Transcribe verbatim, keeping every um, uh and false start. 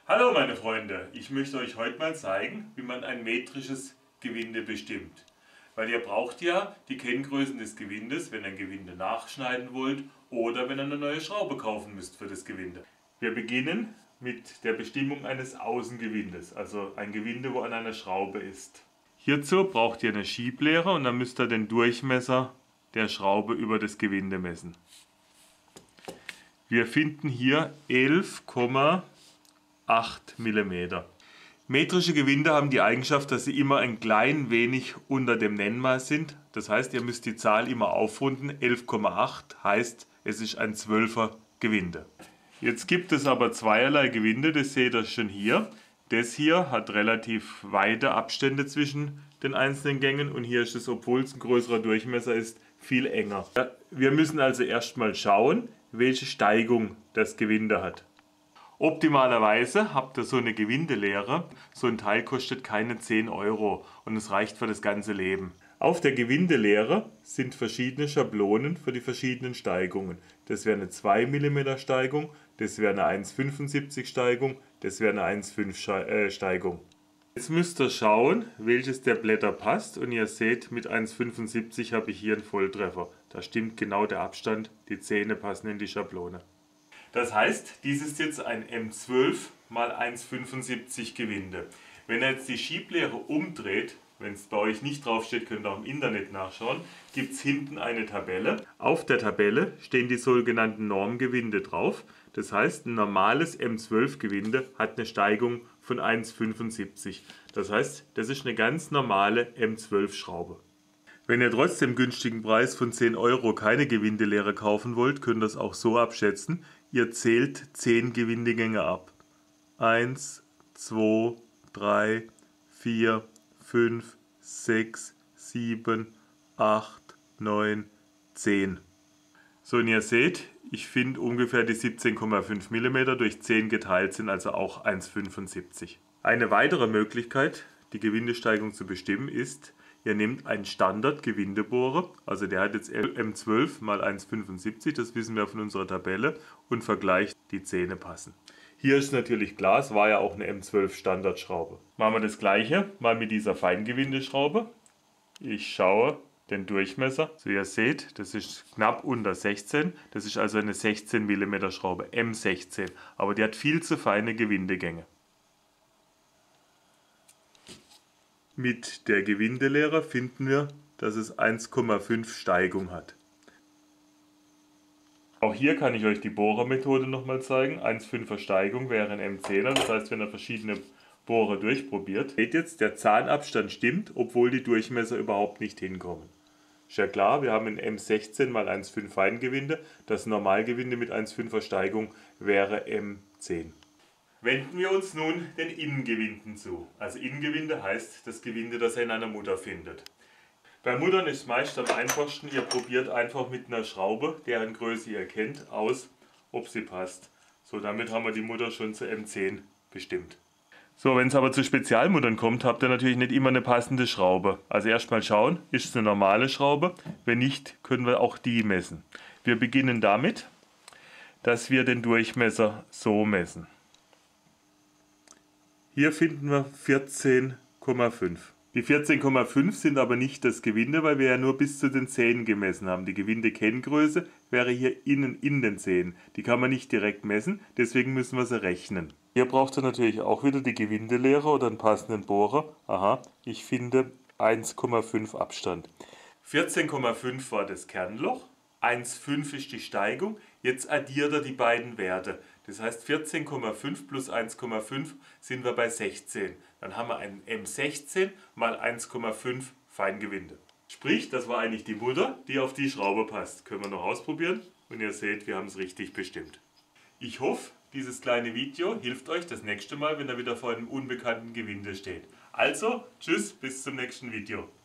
Hallo meine Freunde, ich möchte euch heute mal zeigen, wie man ein metrisches Gewinde bestimmt. Weil ihr braucht ja die Kenngrößen des Gewindes, wenn ihr ein Gewinde nachschneiden wollt oder wenn ihr eine neue Schraube kaufen müsst für das Gewinde. Wir beginnen mit der Bestimmung eines Außengewindes, also ein Gewinde, wo an einer Schraube ist. Hierzu braucht ihr eine Schieblehre und dann müsst ihr den Durchmesser der Schraube über das Gewinde messen. Wir finden hier elf Komma acht Millimeter. Metrische Gewinde haben die Eigenschaft, dass sie immer ein klein wenig unter dem Nennmaß sind. Das heißt, ihr müsst die Zahl immer aufrunden. elf Komma acht heißt, es ist ein Zwölfer Gewinde. Jetzt gibt es aber zweierlei Gewinde, das seht ihr schon hier. Das hier hat relativ weite Abstände zwischen den einzelnen Gängen und hier ist es, obwohl es ein größerer Durchmesser ist, viel enger. Wir müssen also erstmal schauen, welche Steigung das Gewinde hat. Optimalerweise habt ihr so eine Gewindelehre. So ein Teil kostet keine zehn Euro und es reicht für das ganze Leben. Auf der Gewindelehre sind verschiedene Schablonen für die verschiedenen Steigungen. Das wäre eine zwei Millimeter Steigung, das wäre eine eins Komma fünfundsiebzig Steigung, das wäre eine eins Komma fünf Steigung. Jetzt müsst ihr schauen, welches der Blätter passt und ihr seht, mit eins Komma fünfundsiebzig habe ich hier einen Volltreffer. Da stimmt genau der Abstand, die Zähne passen in die Schablone. Das heißt, dies ist jetzt ein M zwölf mal eins Komma fünfundsiebzig Gewinde. Wenn ihr jetzt die Schieblehre umdreht, wenn es bei euch nicht draufsteht, könnt ihr auch im Internet nachschauen, gibt es hinten eine Tabelle. Auf der Tabelle stehen die sogenannten Normgewinde drauf. Das heißt, ein normales M zwölf Gewinde hat eine Steigung von eins Komma fünfundsiebzig. Das heißt, das ist eine ganz normale M zwölf Schraube. Wenn ihr trotzdem günstigen Preis von zehn Euro keine Gewindelehre kaufen wollt, könnt ihr es auch so abschätzen. Ihr zählt zehn Gewindegänge ab. eins, zwei, drei, vier, fünf, sechs, sieben, acht, neun, zehn. So, und ihr seht, ich finde ungefähr die siebzehn Komma fünf Millimeter durch zehn geteilt sind also auch eins Komma fünfundsiebzig. Eine weitere Möglichkeit, die Gewindesteigung zu bestimmen, ist, ihr nehmt einen Standard-Gewindebohrer, also der hat jetzt M zwölf mal eins Komma fünfundsiebzig, das wissen wir von unserer Tabelle, und vergleicht, die Zähne passen. Hier ist natürlich klar, es war ja auch eine M zwölf Standardschraube. Machen wir das gleiche mal mit dieser Feingewindeschraube. Ich schaue den Durchmesser. So, ihr seht, das ist knapp unter sechzehn, das ist also eine sechzehn Millimeter Schraube, M sechzehn, aber die hat viel zu feine Gewindegänge. Mit der Gewindelehre finden wir, dass es eins Komma fünf Steigung hat. Auch hier kann ich euch die Bohrermethode nochmal zeigen. eins Komma fünfer Steigung wäre ein M zehner, das heißt, wenn ihr verschiedene Bohrer durchprobiert. Seht jetzt, der Zahnabstand stimmt, obwohl die Durchmesser überhaupt nicht hinkommen. Ist ja klar, wir haben ein M sechzehn mal eins Komma fünf Feingewinde. Das Normalgewinde mit eins Komma fünfer Steigung wäre M zehn. Wenden wir uns nun den Innengewinden zu. Also Innengewinde heißt das Gewinde, das ihr in einer Mutter findet. Bei Muttern ist es meist am einfachsten, ihr probiert einfach mit einer Schraube, deren Größe ihr kennt, aus, ob sie passt. So, damit haben wir die Mutter schon zu M zehn bestimmt. So, wenn es aber zu Spezialmuttern kommt, habt ihr natürlich nicht immer eine passende Schraube. Also erstmal schauen, ist es eine normale Schraube? Wenn nicht, können wir auch die messen. Wir beginnen damit, dass wir den Durchmesser so messen. Hier finden wir vierzehn Komma fünf. Die vierzehn Komma fünf sind aber nicht das Gewinde, weil wir ja nur bis zu den Zähnen gemessen haben. Die Gewindekenngröße wäre hier innen in den Zähnen. Die kann man nicht direkt messen, deswegen müssen wir sie rechnen. Hier braucht ihr natürlich auch wieder die Gewindelehre oder einen passenden Bohrer. Aha, ich finde eins Komma fünf Abstand. vierzehn Komma fünf war das Kernloch, eins Komma fünf ist die Steigung. Jetzt addiert er die beiden Werte. Das heißt, vierzehn Komma fünf plus eins Komma fünf sind wir bei sechzehn. Dann haben wir ein M sechzehn mal eins Komma fünf Feingewinde. Sprich, das war eigentlich die Mutter, die auf die Schraube passt. Können wir noch ausprobieren und ihr seht, wir haben es richtig bestimmt. Ich hoffe, dieses kleine Video hilft euch das nächste Mal, wenn ihr wieder vor einem unbekannten Gewinde steht. Also, tschüss, bis zum nächsten Video.